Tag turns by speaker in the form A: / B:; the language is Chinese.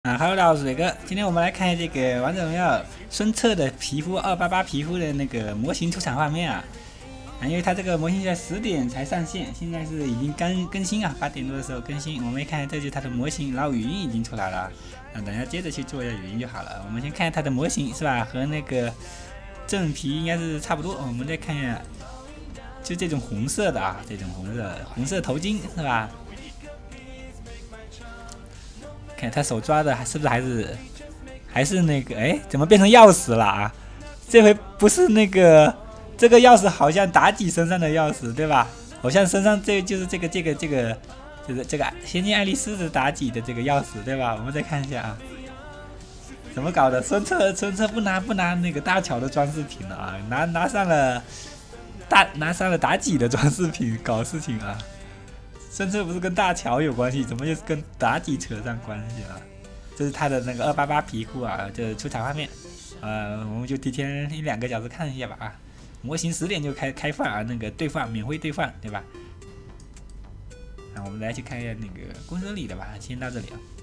A: Hello，大家好，我是磊哥。今天我们来看这个《王者荣耀》孙策的皮肤288皮肤的那个模型出厂画面啊。因为它这个模型在10点才上线，现在是已经刚更新啊，8点多的时候更新。我们一看，这就是它的模型，然后语音已经出来了。等下接着去做一下语音就好了。我们先看它的模型是吧？和那个正皮应该是差不多。我们再看一下，就这种红色的啊，这种红色头巾是吧？看他手抓的是不是还是那个？哎，怎么变成钥匙了啊？这回不是那个这个钥匙，好像妲己身上的钥匙对吧？好像身上就是这个就是这个仙境爱丽丝的妲己的这个钥匙对吧？我们再看一下啊，怎么搞的？孙策不拿那个大乔的装饰品了啊，拿上了妲己的装饰品搞事情啊！孙策不是跟大乔有关系，怎么又是跟妲己扯上关系了？这是他的那个288皮肤啊，这出厂画面，我们就提前1-2个小时看一下吧啊。模型10点就开放啊，那个兑换免费兑换对吧？我们来去看一下那个公司里的吧，先到这里啊。